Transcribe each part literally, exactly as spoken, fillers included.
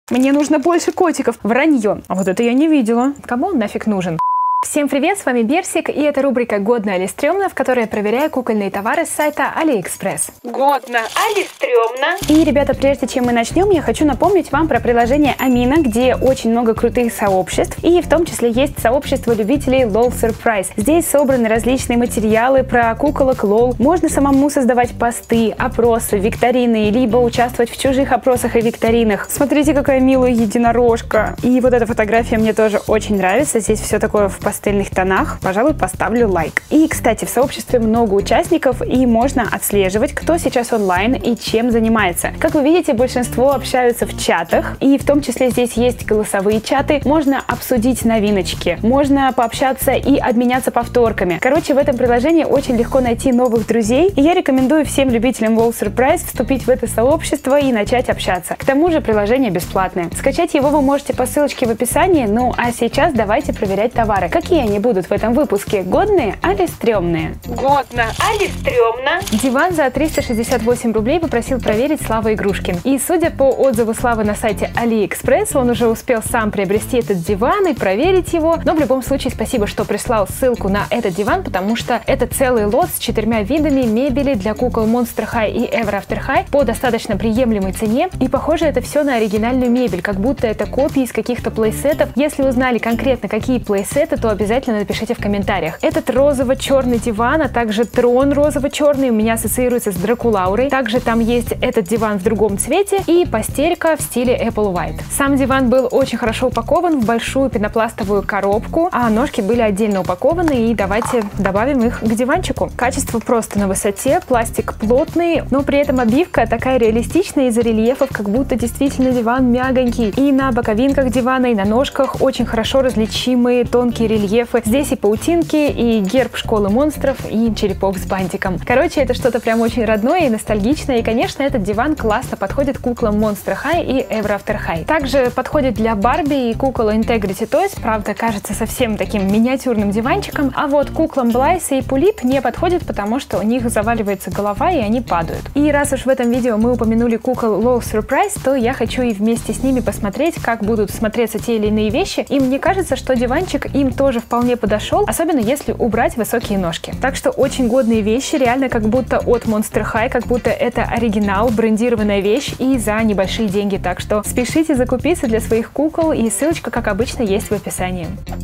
Мне нужно больше котиков. Вранье. А вот это я не видела. Кому он нафиг нужен? Всем привет, с вами Берсик, и это рубрика «Годно или стрёмно», в которой я проверяю кукольные товары с сайта AliExpress. Годно али стрёмно? И, ребята, прежде чем мы начнем, я хочу напомнить вам про приложение Amino, где очень много крутых сообществ, и в том числе есть сообщество любителей лол Surprise. Здесь собраны различные материалы про куколок лол. Можно самому создавать посты, опросы, викторины, либо участвовать в чужих опросах и викторинах. Смотрите, какая милая единорожка. И вот эта фотография мне тоже очень нравится. Здесь все такое в пастельных тонах, пожалуй, поставлю лайк. И, кстати, в сообществе много участников, и можно отслеживать, кто сейчас онлайн и чем занимается. Как вы видите, большинство общаются в чатах, и в том числе здесь есть голосовые чаты, можно обсудить новиночки, можно пообщаться и обменяться повторками. Короче, в этом приложении очень легко найти новых друзей, и я рекомендую всем любителям лол Surprise вступить в это сообщество и начать общаться. К тому же приложение бесплатное. Скачать его вы можете по ссылочке в описании, ну а сейчас давайте проверять товары. Какие они будут в этом выпуске? Годные али стрёмные? Годно али стрёмно? Диван за триста шестьдесят восемь рублей попросил проверить Слава Игрушкин. И судя по отзыву Славы на сайте AliExpress, он уже успел сам приобрести этот диван и проверить его. Но в любом случае спасибо, что прислал ссылку на этот диван, потому что это целый лот с четырьмя видами мебели для кукол Monster High и Ever After High по достаточно приемлемой цене. И похоже, это все на оригинальную мебель, как будто это копии из каких-то плейсетов. Если узнали конкретно, какие плейсеты, то обязательно напишите в комментариях. Этот розово-черный диван, а также трон розово-черный у меня ассоциируется с Дракулаурой. Также там есть этот диван в другом цвете и постелька в стиле Apple White. Сам диван был очень хорошо упакован в большую пенопластовую коробку, а ножки были отдельно упакованы, и давайте добавим их к диванчику. Качество просто на высоте, пластик плотный, но при этом обивка такая реалистичная из-за рельефов, как будто действительно диван мягонький. И на боковинках дивана, и на ножках очень хорошо различимые тонкие рельефы. Здесь и паутинки, и герб школы монстров, и черепок с бантиком. Короче, это что-то прям очень родное и ностальгичное, и, конечно, этот диван классно подходит куклам Monster High и Ever After High. Также подходит для Барби и кукол Integrity Toys, правда, кажется совсем таким миниатюрным диванчиком, а вот куклам Блайс и Пулип не подходит, потому что у них заваливается голова, и они падают. И раз уж в этом видео мы упомянули кукол лол Surprise, то я хочу и вместе с ними посмотреть, как будут смотреться те или иные вещи, и мне кажется, что диванчик им тоже вполне подошел, особенно если убрать высокие ножки. Так что очень годные вещи, реально как будто от Monster High, как будто это оригинал, брендированная вещь и за небольшие деньги. Так что спешите закупиться для своих кукол, и ссылочка, как обычно, есть в описании.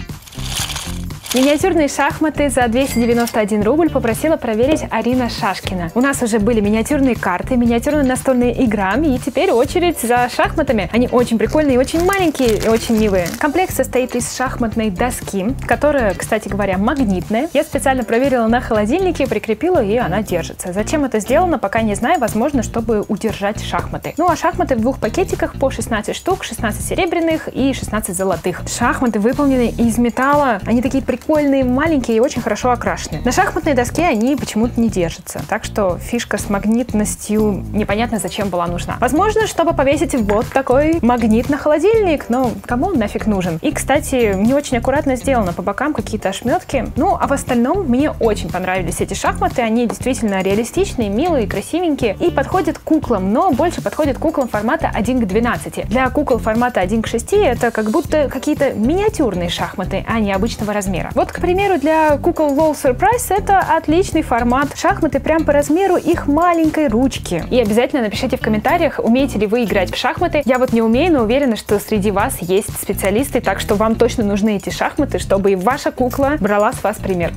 Миниатюрные шахматы за двести девяносто один рубль попросила проверить Арина Шашкина. У нас уже были миниатюрные карты, миниатюрная настольная игра, и теперь очередь за шахматами. Они очень прикольные, очень маленькие и очень милые. Комплект состоит из шахматной доски, которая, кстати говоря, магнитная. Я специально проверила на холодильнике, прикрепила, и она держится. Зачем это сделано, пока не знаю, возможно, чтобы удержать шахматы. Ну а шахматы в двух пакетиках по шестнадцать штук, шестнадцать серебряных и шестнадцать золотых. Шахматы выполнены из металла, они такие прикольные. Прикольные, маленькие и очень хорошо окрашены. На шахматной доске они почему-то не держатся, так что фишка с магнитностью непонятно зачем была нужна. Возможно, чтобы повесить вот такой магнит на холодильник, но кому он нафиг нужен? И, кстати, не очень аккуратно сделано, по бокам какие-то ошметки. Ну, а в остальном мне очень понравились эти шахматы, они действительно реалистичные, милые, красивенькие и подходят куклам, но больше подходят куклам формата один к двенадцати. Для кукол формата один к шести это как будто какие-то миниатюрные шахматы, а не обычного размера. Вот, к примеру, для кукол лол Surprise это отличный формат. Шахматы прям по размеру их маленькой ручки. И обязательно напишите в комментариях, умеете ли вы играть в шахматы. Я вот не умею, но уверена, что среди вас есть специалисты, так что вам точно нужны эти шахматы, чтобы и ваша кукла брала с вас пример.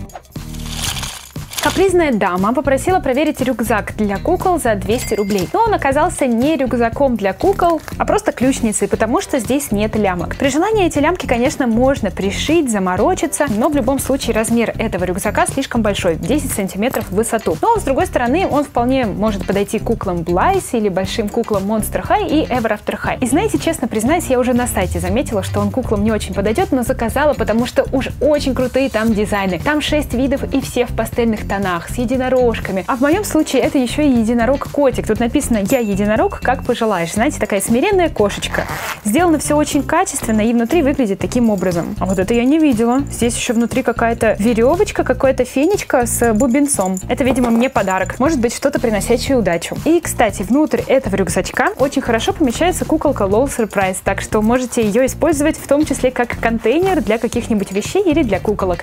Капризная дама попросила проверить рюкзак для кукол за двести рублей. Но он оказался не рюкзаком для кукол, а просто ключницей, потому что здесь нет лямок. При желании эти лямки, конечно, можно пришить, заморочиться, но в любом случае размер этого рюкзака слишком большой, десять сантиметров в высоту. Но, с другой стороны, он вполне может подойти куклам Блайс или большим куклам Monster High и Ever After High. И знаете, честно признаюсь, я уже на сайте заметила, что он куклам не очень подойдет, но заказала, потому что уж очень крутые там дизайны. Там шесть видов и все в пастельных тонах. тонах, с единорожками. А в моем случае это еще и единорог-котик. Тут написано «Я единорог, как пожелаешь». Знаете, такая смиренная кошечка. Сделано все очень качественно и внутри выглядит таким образом. А вот это я не видела. Здесь еще внутри какая-то веревочка, какая-то фенечка с бубенцом. Это, видимо, мне подарок. Может быть, что-то приносящее удачу. И, кстати, внутрь этого рюкзачка очень хорошо помещается куколка Lol Surprise, так что можете ее использовать в том числе как контейнер для каких-нибудь вещей или для куколок.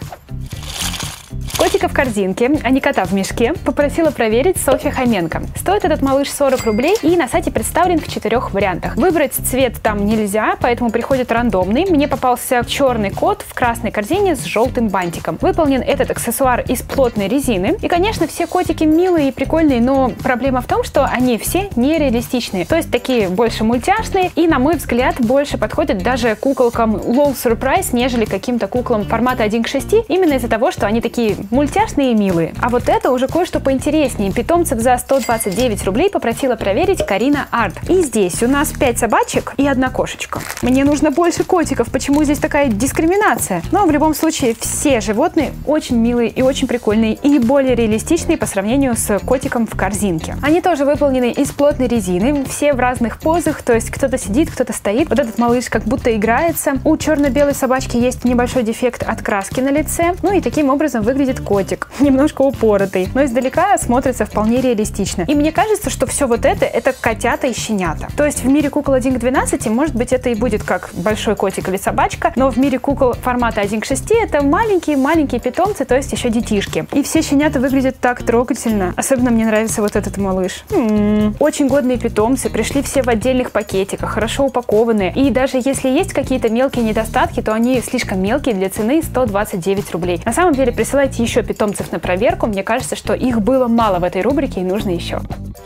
Котика в корзинке, а не кота в мешке, попросила проверить Софья Хоменко. Стоит этот малыш сорок рублей и на сайте представлен в четырех вариантах. Выбрать цвет там нельзя, поэтому приходит рандомный. Мне попался черный кот в красной корзине с желтым бантиком. Выполнен этот аксессуар из плотной резины. И, конечно, все котики милые и прикольные, но проблема в том, что они все нереалистичные. То есть такие больше мультяшные и, на мой взгляд, больше подходят даже куколкам Lol Surprise, нежели каким-то куклам формата один к шести, именно из-за того, что они такие мультяшные и милые. А вот это уже кое-что поинтереснее. Питомцев за сто двадцать девять рублей попросила проверить Карина Арт. И здесь у нас пять собачек и одна кошечка. Мне нужно больше котиков. Почему здесь такая дискриминация? Но в любом случае все животные очень милые и очень прикольные и более реалистичные по сравнению с котиком в корзинке. Они тоже выполнены из плотной резины, все в разных позах, то есть кто-то сидит, кто-то стоит. Вот этот малыш как будто играется. У черно-белой собачки есть небольшой дефект от краски на лице. Ну и таким образом выглядит котик, немножко упоротый, но издалека смотрится вполне реалистично. И мне кажется, что все вот это, это котята и щенята. То есть в мире кукол один к двенадцати, может быть, это и будет как большой котик или собачка, но в мире кукол формата один к шести это маленькие-маленькие питомцы, то есть еще детишки. И все щенята выглядят так трогательно. Особенно мне нравится вот этот малыш. М-м-м. Очень годные питомцы, пришли все в отдельных пакетиках, хорошо упакованные. И даже если есть какие-то мелкие недостатки, то они слишком мелкие для цены сто двадцать девять рублей. На самом деле присылайте еще питомцев на проверку. Мне кажется, что их было мало в этой рубрике и нужно еще.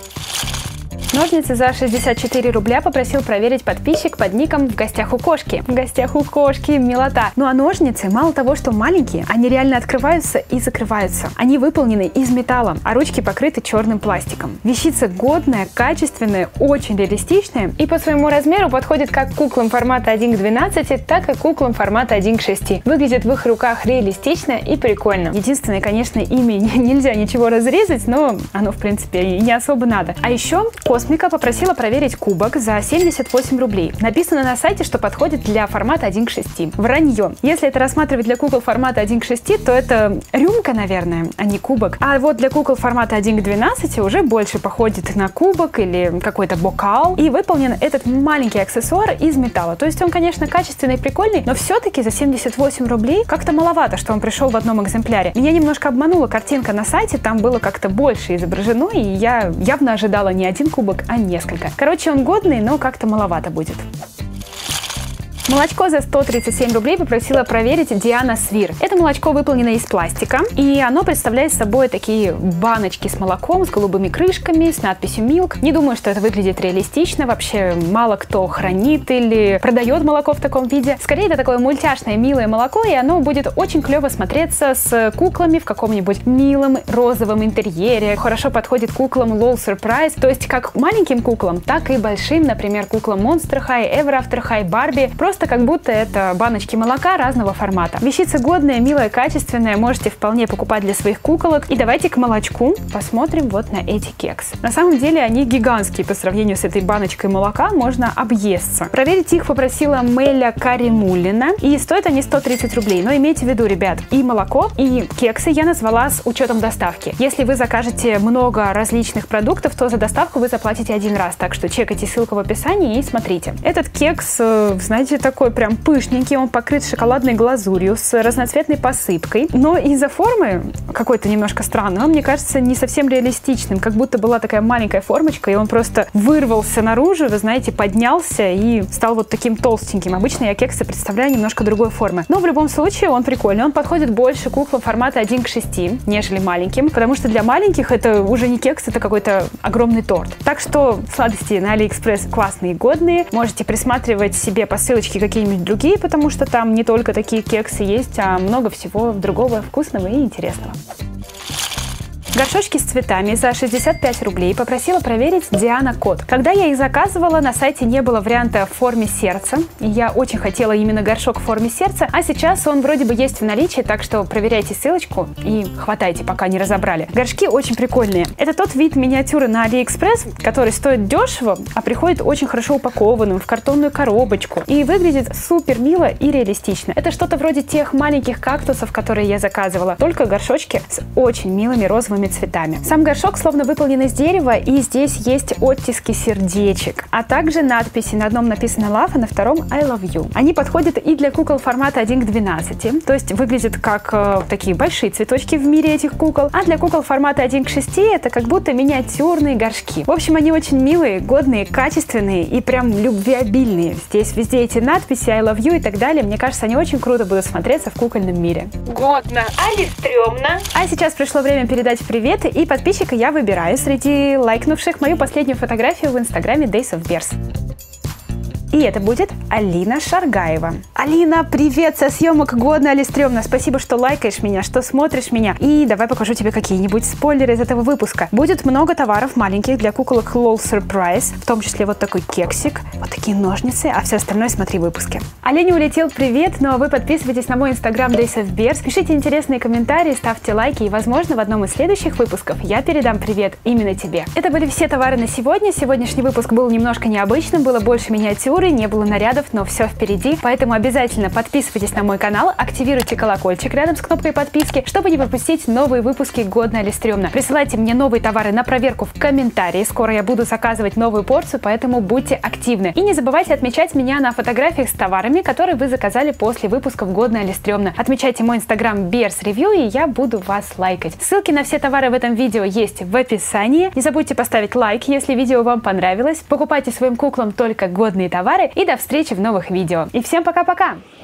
Ножницы за шестьдесят четыре рубля попросил проверить подписчик под ником «В гостях у кошки». В гостях у кошки, милота. Ну а ножницы, мало того, что маленькие, они реально открываются и закрываются. Они выполнены из металла, а ручки покрыты черным пластиком. Вещица годная, качественная, очень реалистичная и по своему размеру подходит как куклам формата один к двенадцати, так и куклам формата один к шести. Выглядит в их руках реалистично и прикольно. Единственное, конечно, ими нельзя ничего разрезать, но оно, в принципе, и не особо надо. А еще Космика попросила проверить кубок за семьдесят восемь рублей. Написано на сайте, что подходит для формата один к шести. Вранье. Если это рассматривать для кукол формата один к шести, то это рюмка, наверное, а не кубок. А вот для кукол формата один к двенадцати уже больше походит на кубок или какой-то бокал. И выполнен этот маленький аксессуар из металла. То есть он, конечно, качественный и прикольный, но все-таки за семьдесят восемь рублей как-то маловато, что он пришел в одном экземпляре. Меня немножко обманула картинка на сайте, там было как-то больше изображено, и я явно ожидала не один кубок, а несколько. Короче, он годный, но как-то маловато будет. Молочко за сто тридцать семь рублей попросила проверить Диана Свир. Это молочко выполнено из пластика, и оно представляет собой такие баночки с молоком, с голубыми крышками, с надписью Milk. Не думаю, что это выглядит реалистично. Вообще мало кто хранит или продает молоко в таком виде. Скорее, это такое мультяшное, милое молоко, и оно будет очень клево смотреться с куклами в каком-нибудь милом розовом интерьере. Хорошо подходит куклам Lol Surprise, то есть как маленьким куклам, так и большим, например, куклам Monster High, Ever After High, Барби. Просто как будто это баночки молока разного формата. Вещица годная, милая, качественная, можете вполне покупать для своих куколок. И давайте к молочку посмотрим вот на эти кексы. На самом деле они гигантские по сравнению с этой баночкой молока, можно объесться. Проверить их попросила Мэля Каримуллина, и стоят они сто тридцать рублей. Но имейте в виду, ребят, и молоко, и кексы я назвала с учетом доставки. Если вы закажете много различных продуктов, то за доставку вы заплатите один раз, так что чекайте ссылку в описании и смотрите. Этот кекс, знаете, такой прям пышненький, он покрыт шоколадной глазурью с разноцветной посыпкой, но из-за формы какой-то немножко странный, он, мне кажется, не совсем реалистичным, как будто была такая маленькая формочка, и он просто вырвался наружу, вы знаете, поднялся и стал вот таким толстеньким. Обычно я кексы представляю немножко другой формы, но в любом случае он прикольный, он подходит больше куклам формата один к шести, нежели маленьким, потому что для маленьких это уже не кекс, это какой-то огромный торт. Так что сладости на Алиэкспресс классные и годные, можете присматривать себе по ссылочке какие-нибудь другие, потому что там не только такие кексы есть, а много всего другого вкусного и интересного. Горшочки с цветами за шестьдесят пять рублей попросила проверить Диана Кот. Когда я их заказывала, на сайте не было варианта в форме сердца. И я очень хотела именно горшок в форме сердца, а сейчас он вроде бы есть в наличии, так что проверяйте ссылочку и хватайте, пока не разобрали. Горшки очень прикольные. Это тот вид миниатюры на AliExpress, который стоит дешево, а приходит очень хорошо упакованным в картонную коробочку и выглядит супер мило и реалистично. Это что-то вроде тех маленьких кактусов, которые я заказывала, только горшочки с очень милыми розовыми цветами. Сам горшок словно выполнен из дерева, и здесь есть оттиски сердечек, а также надписи. На одном написано Love, а на втором I love you. Они подходят и для кукол формата один к двенадцати, то есть выглядят как э, такие большие цветочки в мире этих кукол, а для кукол формата один к шести это как будто миниатюрные горшки. В общем, они очень милые, годные, качественные и прям любвеобильные. Здесь везде эти надписи I love you и так далее. Мне кажется, они очень круто будут смотреться в кукольном мире. Годно, али стрёмно. А сейчас пришло время передать привет, и подписчика я выбираю среди лайкнувших мою последнюю фотографию в инстаграме Days of Bears. И это будет Алина Шаргаева. Алина, привет со съемок «Годно или стрёмно». Спасибо, что лайкаешь меня, что смотришь меня. И давай покажу тебе какие-нибудь спойлеры из этого выпуска. Будет много товаров маленьких для куколок LOL Surprise, в том числе вот такой кексик, вот такие ножницы, а все остальное смотри в выпуске. Алине улетел привет, но вы подписывайтесь на мой инстаграм Days of Bears, пишите интересные комментарии, ставьте лайки, и, возможно, в одном из следующих выпусков я передам привет именно тебе. Это были все товары на сегодня. Сегодняшний выпуск был немножко необычным, было больше миниатюр, не было нарядов, но все впереди, поэтому обязательно подписывайтесь на мой канал, активируйте колокольчик рядом с кнопкой подписки, чтобы не пропустить новые выпуски «Годно или стрёмно». Присылайте мне новые товары на проверку в комментарии, скоро я буду заказывать новую порцию, поэтому будьте активны. И не забывайте отмечать меня на фотографиях с товарами, которые вы заказали после выпусков «Годно или стрёмно». Отмечайте мой инстаграм Bears Review, и я буду вас лайкать. Ссылки на все товары в этом видео есть в описании. Не забудьте поставить лайк, если видео вам понравилось. Покупайте своим куклам только годные товары. И до встречи в новых видео. И всем пока-пока!